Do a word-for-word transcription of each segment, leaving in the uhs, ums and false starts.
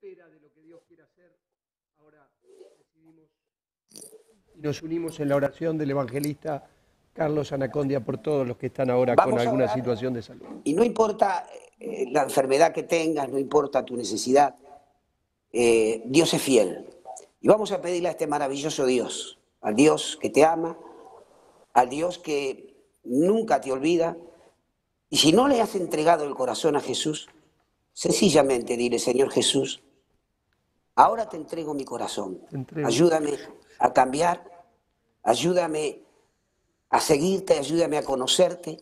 espera de lo que Dios quiere hacer, ahora decidimos y nos unimos en la oración del evangelista Carlos Anacondia por todos los que están ahora Vamos con alguna orar, situación de salud. y no importa eh, la enfermedad que tengas, no importa tu necesidad, eh, Dios es fiel. Y vamos a pedirle a este maravilloso Dios, al Dios que te ama, al Dios que nunca te olvida. Y si no le has entregado el corazón a Jesús, sencillamente dile: Señor Jesús, ahora te entrego mi corazón. Entrego. Ayúdame a cambiar, ayúdame a seguirte, ayúdame a conocerte.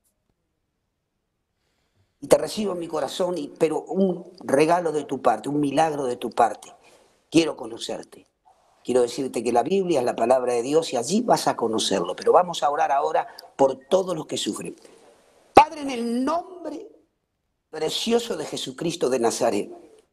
Y te recibo en mi corazón, y, pero un regalo de tu parte, un milagro de tu parte. Quiero conocerte. Quiero decirte que la Biblia es la palabra de Dios y allí vas a conocerlo. Pero vamos a orar ahora por todos los que sufren. Padre, en el nombre precioso de Jesucristo de Nazaret,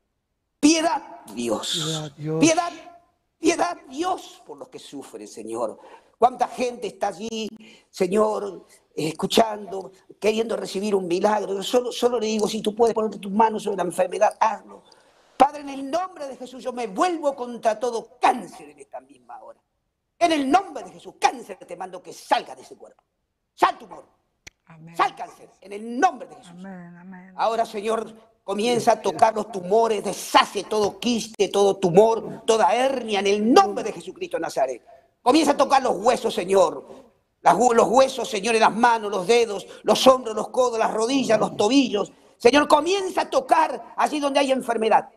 piedad, Dios. Piedad, Dios. Piedad, piedad, Dios, por los que sufren, Señor. ¿Cuánta gente está allí, Señor, escuchando, queriendo recibir un milagro? Yo solo, solo le digo, si tú puedes poner tus manos sobre la enfermedad, hazlo. Padre, en el nombre de Jesús, yo me vuelvo contra todo cáncer en esta misma hora. En el nombre de Jesús, cáncer, te mando que salga de ese cuerpo. Sal, tumor. Amén. Sal, cáncer, en el nombre de Jesús. Amén, amén. Ahora, Señor, comienza a tocar los tumores, deshace todo quiste, todo tumor, toda hernia, en el nombre de Jesucristo de Nazaret. Comienza a tocar los huesos, Señor. Las, los huesos, Señor, en las manos, los dedos, los hombros, los codos, las rodillas, los tobillos. Señor, comienza a tocar allí donde hay enfermedad.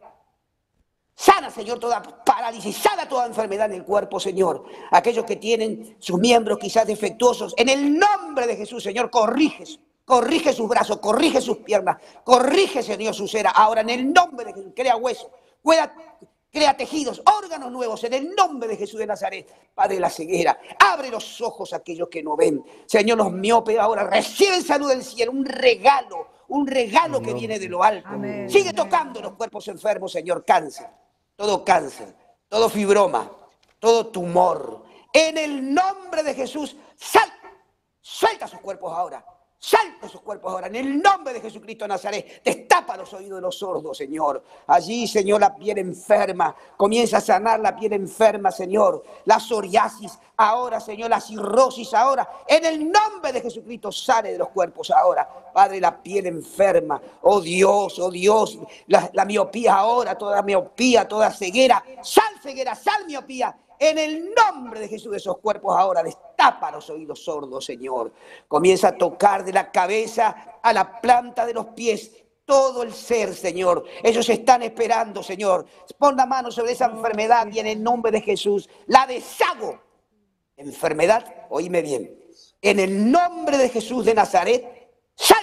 Sana, Señor, toda parálisis, sana toda enfermedad en el cuerpo, Señor. Aquellos que tienen sus miembros quizás defectuosos, en el nombre de Jesús, Señor, corrige, corrige sus brazos, corrige sus piernas, corrige, Señor, su cera. Ahora, en el nombre de Jesús, crea huesos, crea, crea tejidos, órganos nuevos, en el nombre de Jesús de Nazaret. Padre de la ceguera, abre los ojos a aquellos que no ven. Señor, los miopes ahora reciben salud del cielo, un regalo, un regalo que viene de lo alto. Amén. Sigue tocando los cuerpos enfermos, Señor, cáncer. Todo cáncer, todo fibroma, todo tumor. En el nombre de Jesús, sal, suelta sus cuerpos ahora. Salta sus cuerpos ahora. En el nombre de Jesucristo de Nazaret, destapa los oídos de los sordos, Señor. Allí, Señor, la piel enferma. Comienza a sanar la piel enferma, Señor. La psoriasis ahora, Señor. La cirrosis ahora. En el nombre de Jesucristo, sale de los cuerpos ahora. Padre, la piel enferma. Oh Dios, oh Dios. La, la miopía ahora, toda miopía, toda ceguera. Sal ceguera, sal miopía. En el nombre de Jesús, de esos cuerpos ahora, destapa los oídos sordos, Señor. Comienza a tocar de la cabeza a la planta de los pies todo el ser, Señor. Ellos están esperando, Señor. Pon la mano sobre esa enfermedad y en el nombre de Jesús la deshago. Enfermedad, oíme bien. En el nombre de Jesús de Nazaret, sal.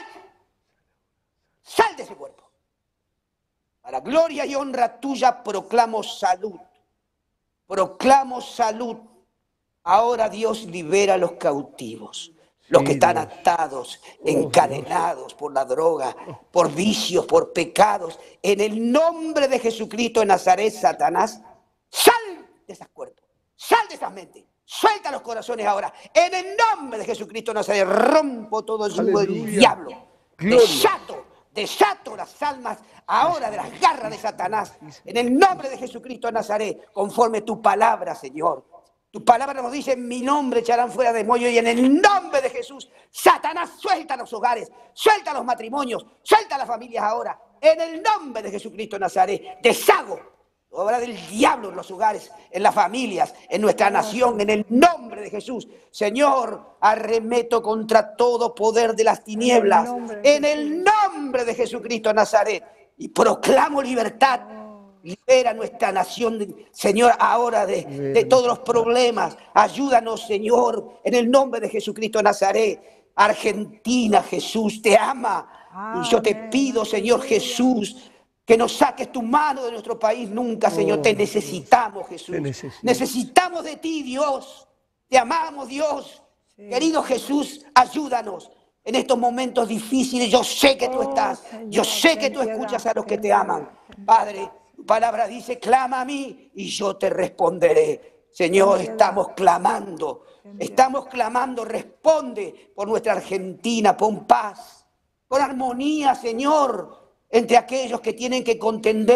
Sal de ese cuerpo. Para gloria y honra tuya proclamo salud. Proclamo salud. Ahora Dios libera a los cautivos, los que están atados, encadenados por la droga, por vicios, por pecados. En el nombre de Jesucristo de Nazaret, Satanás, sal de esos cuerpos, sal de esas mentes, suelta los corazones ahora. En el nombre de Jesucristo de Nazaret, rompo todo el yugo del diablo, desato. Desato las almas ahora de las garras de Satanás. En el nombre de Jesucristo de Nazaret, conforme tu palabra, Señor. Tu palabra nos dice: en mi nombre echarán fuera demonios. Y en el nombre de Jesús, Satanás, suelta los hogares, suelta los matrimonios, suelta las familias ahora. En el nombre de Jesucristo de Nazaret, deshago obra del diablo en los hogares, en las familias, en nuestra nación, en el nombre de Jesús. Señor, arremeto contra todo poder de las tinieblas, en el nombre de Jesucristo de Nazaret, y proclamo libertad. Libera nuestra nación, Señor, ahora de, de todos los problemas. Ayúdanos, Señor, en el nombre de Jesucristo de Nazaret. Argentina, Jesús te ama, y yo te pido, Señor Jesús, que nos saques tu mano de nuestro país nunca, Señor. Te necesitamos, Jesús. Necesitamos de ti, Dios. Te amamos, Dios. Querido Jesús, ayúdanos en estos momentos difíciles. Yo sé que tú estás. Yo sé que tú escuchas a los que te aman. Padre, tu palabra dice: clama a mí y yo te responderé. Señor, estamos clamando. Estamos clamando. Responde por nuestra Argentina. Pon paz. Pon armonía, Señor, entre aquellos que tienen que contender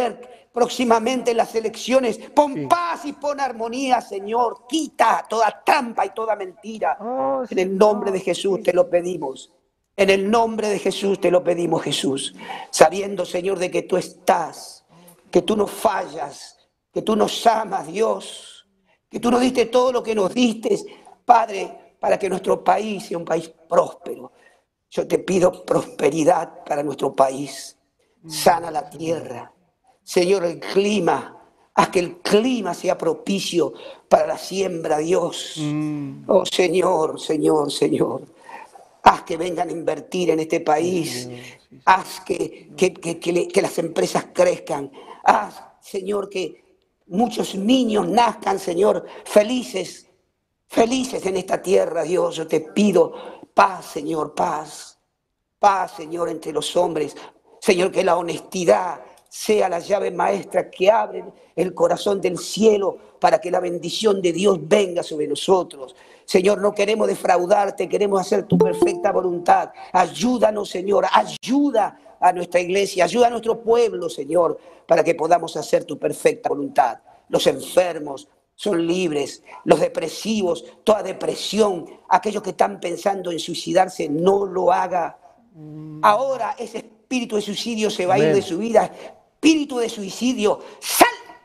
próximamente en las elecciones. Pon Sí. paz y pon armonía, Señor. Quita toda trampa y toda mentira. Oh, En el nombre de Señor. Jesús te lo pedimos. En el nombre de Jesús te lo pedimos, Jesús. Sabiendo, Señor, de que tú estás, que tú no fallas, que tú nos amas, Dios, que tú nos diste todo lo que nos diste, Padre, para que nuestro país sea un país próspero. Yo te pido prosperidad para nuestro país. Sana la tierra. Señor, el clima. Haz que el clima sea propicio para la siembra, Dios. Mm. Oh, Señor, Señor, Señor. Haz que vengan a invertir en este país. Sí, sí, sí. Haz que, que, que, que, le, que las empresas crezcan. Haz, Señor, que muchos niños nazcan, Señor, felices. Felices en esta tierra, Dios. Yo te pido paz, Señor, paz. Paz, Señor, entre los hombres. Señor, que la honestidad sea la llave maestra que abre el corazón del cielo para que la bendición de Dios venga sobre nosotros. Señor, no queremos defraudarte, queremos hacer tu perfecta voluntad. Ayúdanos, Señor, ayuda a nuestra iglesia, ayuda a nuestro pueblo, Señor, para que podamos hacer tu perfecta voluntad. Los enfermos son libres, los depresivos, toda depresión, aquellos que están pensando en suicidarse, no lo haga. Ahora ese espíritu de suicidio se va a ir de su vida. Espíritu de suicidio, sal.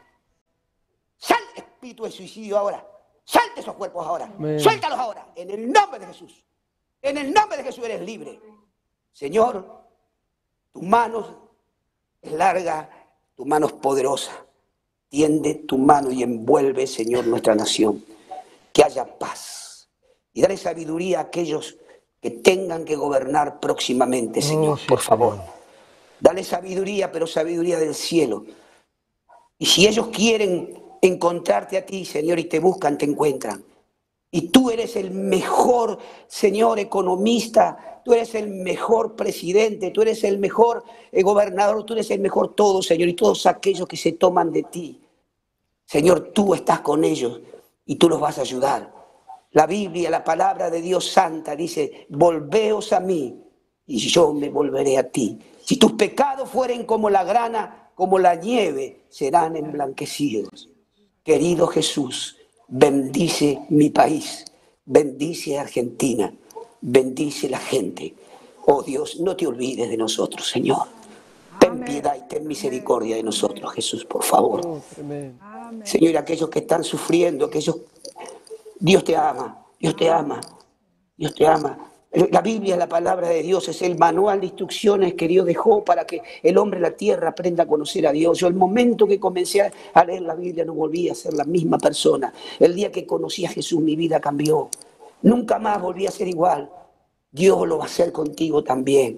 Sal, espíritu de suicidio ahora. Sal de esos cuerpos ahora. Amén. Suéltalos ahora. En el nombre de Jesús. En el nombre de Jesús eres libre. Señor, tu mano es larga, tu mano es poderosa. Tiende tu mano y envuelve, Señor, nuestra nación. Que haya paz. Y dale sabiduría a aquellos que tengan que gobernar próximamente, Señor, Oh, sí, por favor. Señor. Dale sabiduría, pero sabiduría del cielo. Y si ellos quieren encontrarte a ti, Señor, y te buscan, te encuentran. Y tú eres el mejor, Señor, economista, tú eres el mejor presidente, tú eres el mejor eh, gobernador, tú eres el mejor todo, Señor, y todos aquellos que se toman de ti. Señor, tú estás con ellos y tú los vas a ayudar. La Biblia, la palabra de Dios santa dice, volveos a mí y yo me volveré a ti. Si tus pecados fueren como la grana, como la nieve, serán emblanquecidos. Querido Jesús, bendice mi país, bendice a Argentina, bendice la gente. Oh Dios, no te olvides de nosotros, Señor. Ten piedad y ten misericordia de nosotros, Jesús, por favor. Oh, tremendo. Señor, aquellos que están sufriendo, aquellos... Dios te ama, Dios te ama, Dios te ama. La Biblia, la palabra de Dios, es el manual de instrucciones que Dios dejó para que el hombre de la tierra aprenda a conocer a Dios. Yo el momento que comencé a leer la Biblia no volví a ser la misma persona. El día que conocí a Jesús mi vida cambió. Nunca más volví a ser igual. Dios lo va a hacer contigo también.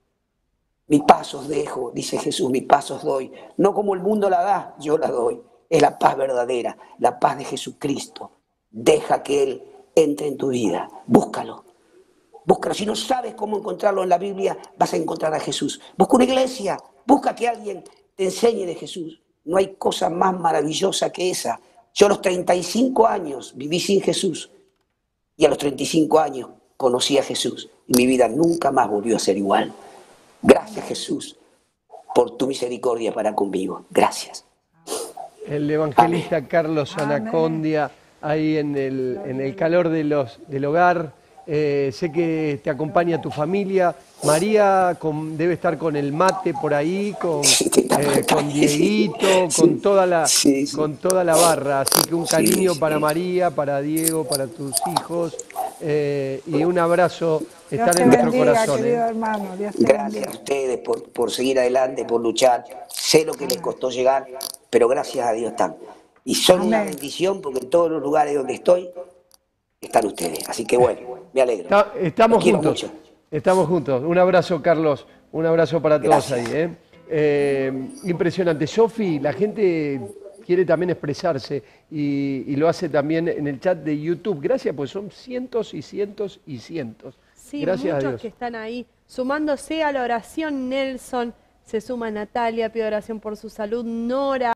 Mi paz os dejo, dice Jesús, mi paz os doy. No como el mundo la da, yo la doy. Es la paz verdadera, la paz de Jesucristo. Deja que Él entre en tu vida. Búscalo. Búscalo. Si no sabes cómo encontrarlo en la Biblia, vas a encontrar a Jesús. Busca una iglesia. Busca que alguien te enseñe de Jesús. No hay cosa más maravillosa que esa. Yo a los treinta y cinco años viví sin Jesús. Y a los treinta y cinco años conocí a Jesús. Y mi vida nunca más volvió a ser igual. Gracias, Jesús, por tu misericordia para conmigo. Gracias. El evangelista Amén. Carlos Anacondia, ahí en el, en el calor de los, del hogar. Eh, sé que te acompaña tu familia. María con, debe estar con el mate por ahí, con, sí, eh, con Dieguito, sí, con, toda la, sí, sí. con toda la barra. Así que un cariño sí, para sí. María, para Diego, para tus hijos. Eh, y un abrazo. Estar en nuestro bendiga, corazón. Querido ¿eh? hermano, Dios te gracias bendiga. a ustedes por, por seguir adelante, por luchar. Sé lo que les costó llegar, pero gracias a Dios están. Y son Amén. Una bendición porque en todos los lugares donde estoy están ustedes. Así que bueno, me alegro. Está, estamos juntos. Mucho. Estamos juntos. Un abrazo, Carlos. Un abrazo para todos gracias. Ahí. ¿eh? Eh, impresionante. Sofi, la gente quiere también expresarse y, y lo hace también en el chat de YouTube. Gracias, pues son cientos y cientos y cientos. Sí, gracias muchos a Dios. Que están ahí sumándose a la oración. Nelson, se suma Natalia, pide oración por su salud. Nora.